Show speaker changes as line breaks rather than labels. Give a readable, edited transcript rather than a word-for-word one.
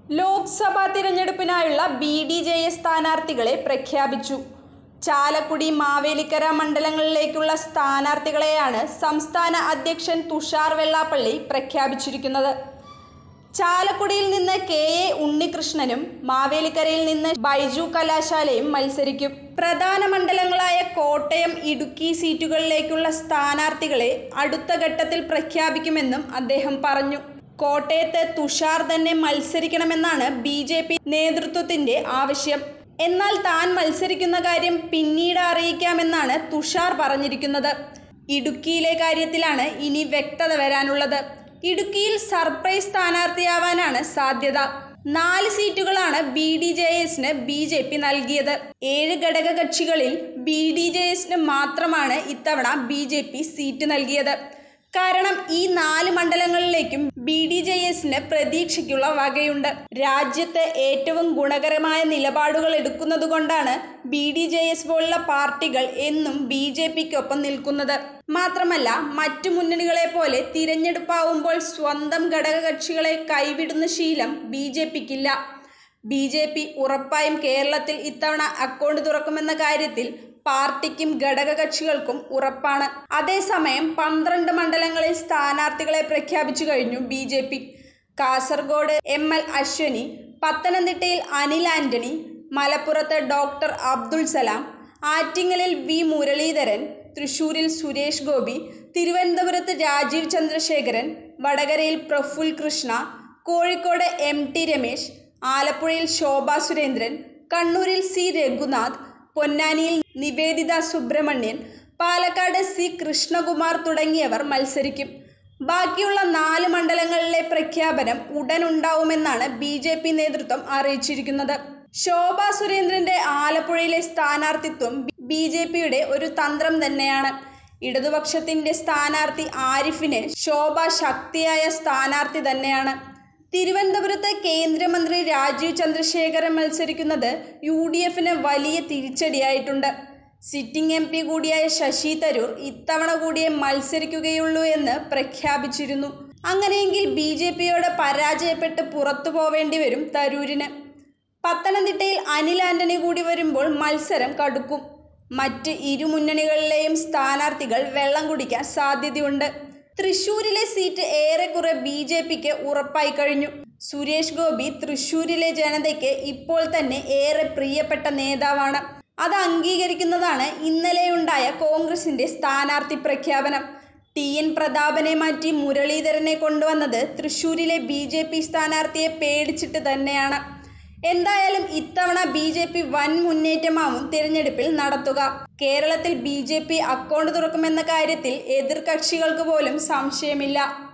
Lok Sabha തിരഞ്ഞെടുപ്പിനായുള്ള BDJS സ്ഥാനാർത്ഥികളെ പ്രഖ്യാപിച്ചു. ചാലക്കുടി, മാവേലിക്കര മണ്ഡലങ്ങളിലേക്കുള്ള സ്ഥാനാർത്ഥികളെയാണ് സംസ്ഥാന അധ്യക്ഷൻ തുഷാർ വെള്ളാപ്പള്ളി പ്രഖ്യാപിച്ചിരിക്കുന്നത്. ചാലക്കുടിയിൽ നിന്ന് KA ഉണ്ണികൃഷ്ണനും മാവേലിക്കരയിൽ നിന്ന് ബൈജു കലാശാലയും മത്സരിക്കും. പ്രധാന മണ്ഡലങ്ങളായ കോട്ടയം, ഇടുക്കി സീറ്റുകളിലേക്കുള്ള സ്ഥാനാർത്ഥികളെ അടുത്ത ഘട്ടത്തിൽ പ്രഖ്യാപിക്കുമെന്നും അദ്ദേഹം പറഞ്ഞു. കോട്ടയത്ത് തുഷാർ തന്നെ മത്സരിക്കണമെന്നാണ് BJP നേതൃത്വത്തിന്റെ ആവശ്യം. എന്നാൽ താൻ മത്സരിക്കുന്ന കാര്യം പിന്നീട് അറിയിക്കാമെന്നാണ് തുഷാർ പറഞ്ഞിരിക്കുന്നത്. ഇടുക്കിയിലെ കാര്യത്തിലാണ് ഇനി വ്യക്തത വരാനുള്ളത്. ഇടുക്കിയിൽ സർപ്രൈസ് സ്ഥാനാർത്ഥിയാവാനാണ് സാധ്യത. 4 സീറ്റുകളാണ് BDJSന് BJP നൽകിയത്. 7 ഘടകകക്ഷികളിൽ BDJSന് മാത്രമാണ് ഇത്തവണ BJP സീറ്റ് നൽകിയത്. കാരണം ഈ 4 മണ്ഡലങ്ങളിലേക്കും BDJSന് പ്രതീക്ഷയ്ക്കുള്ള വകയുണ്ട്. രാജ്യത്ത് ഏറ്റവും ഗുണകരമായ നിലപാടുകൾ എടുക്കുന്നതുകൊണ്ടാണ് BDJS പോലുള്ള പാർട്ടികൾ എന്നും BJPക്കൊപ്പം നിൽക്കുന്നത്. മാത്രമല്ല, മറ്റു മുന്നണികളെ പോലെ തിരഞ്ഞെടുപ്പാവുമ്പോൾ സ്വന്തം ഘടകകക്ഷികളെ കൈവിടുന്ന ശീലം BJPക്കില്ല. BJP ഉറപ്പായും കേരളത്തിൽ ഇത്തവണ അക്കൗണ്ട് തുറക്കുമെന്ന കാര്യത്തിൽ പാർട്ടിക്കും ഘടകകക്ഷികൾക്കും ഉറപ്പാണ്. അതേസമയം 12 മണ്ഡലങ്ങളിൽ സ്ഥാനാർത്ഥികളെ പ്രഖ്യാപിച്ചു കഴിഞ്ഞു BJP. കാസർഗോഡ് ML അശ്വനി, പത്തനംതിട്ടയിൽ അനിൽ ആന്റണി, മലപ്പുറത്ത് ഡോക്ടർ അബ്ദുൾ സലാം, ആറ്റിങ്ങലിൽ V മുരളീധരൻ, തൃശൂരിൽ സുരേഷ് ഗോപി, തിരുവനന്തപുരത്ത് രാജീവ് ചന്ദ്രശേഖരൻ, വടകരയിൽ പ്രഫുൽ കൃഷ്ണ, കോഴിക്കോട് MT രമേശ്, ആലപ്പുഴയിൽ ശോഭാ സുരേന്ദ്രൻ, കണ്ണൂരിൽ C രഘുനാഥ്, പൊന്നാനിയിൽ നിവേദിത സുബ്രഹ്മണ്യൻ, പാലക്കാട് C കൃഷ്ണകുമാർ തുടങ്ങിയവർ മത്സരിക്കും. ബാക്കിയുള്ള 4 മണ്ഡലങ്ങളിലെ പ്രഖ്യാപനം ഉടൻ ഉണ്ടാവുമെന്നാണ് BJP നേതൃത്വം അറിയിച്ചിരിക്കുന്നത്. ശോഭാ സുരേന്ദ്രന്റെ ആലപ്പുഴയിലെ സ്ഥാനാർത്ഥിത്വം BJPയുടെ ഒരു തന്ത്രം തന്നെയാണ്. ഇടതുപക്ഷത്തിന്റെ സ്ഥാനാർത്ഥി ആരിഫിന് ശോഭ ശക്തിയായ സ്ഥാനാർത്ഥി തന്നെയാണ്. തിരുവനന്തപുരത്ത് കേന്ദ്രമന്ത്രി രാജീവ് ചന്ദ്രശേഖരൻ മത്സരിക്കുന്നത് UDFന് വലിയ തിരിച്ചടിയായിട്ടുണ്ട്. സിറ്റിംഗ് MP കൂടിയായ ശശി തരൂർ ഇത്തവണ കൂടിയേ മത്സരിക്കുകയുള്ളൂ എന്ന് പ്രഖ്യാപിച്ചിരുന്നു. അങ്ങനെയെങ്കിൽ BJPയോട് പരാജയപ്പെട്ട് പുറത്തു പോവേണ്ടി വരും തരൂരിന്. പത്തനംതിട്ടയിൽ അനിൽ ആന്റണി കൂടി വരുമ്പോൾ മത്സരം കടുക്കും. മറ്റ് ഇരു മുന്നണികളിലെയും സ്ഥാനാർത്ഥികൾ വെള്ളം കുടിക്കാൻ സാധ്യതയുണ്ട്. തൃശൂരിലെ സീറ്റ് ഏറെക്കുറെ BJPക്ക് ഉറപ്പായി കഴിഞ്ഞു. സുരേഷ് ഗോപി തൃശൂരിലെ ജനതയ്ക്ക് ഇപ്പോൾ തന്നെ ഏറെ പ്രിയപ്പെട്ട നേതാവാണ്. അത് അംഗീകരിക്കുന്നതാണ് ഇന്നലെയുണ്ടായ കോൺഗ്രസിന്റെ സ്ഥാനാർത്ഥി പ്രഖ്യാപനം. TN പ്രതാപനെ മാറ്റി മുരളീധരനെ കൊണ്ടുവന്നത് തൃശൂരിലെ BJP സ്ഥാനാർത്ഥിയെ പേടിച്ചിട്ട് തന്നെയാണ്. എന്തായാലും ഇത്തവണ BJP വൻ മുന്നേറ്റമാവും തിരഞ്ഞെടുപ്പിൽ നടത്തുക. കേരളത്തിൽ BJP അക്കൗണ്ട് തുറക്കുമെന്ന കാര്യത്തിൽ എതിർകക്ഷികൾക്ക് പോലും സംശയമില്ല.